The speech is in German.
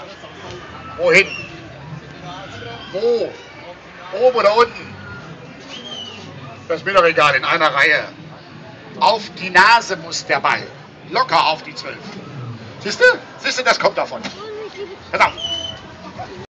Wohin? Wo? Oben oder unten? Das ist mir doch egal, in einer Reihe. Auf die Nase muss der Ball. Locker auf die 12. Siehst du? Siehst du, das kommt davon. Pass auf.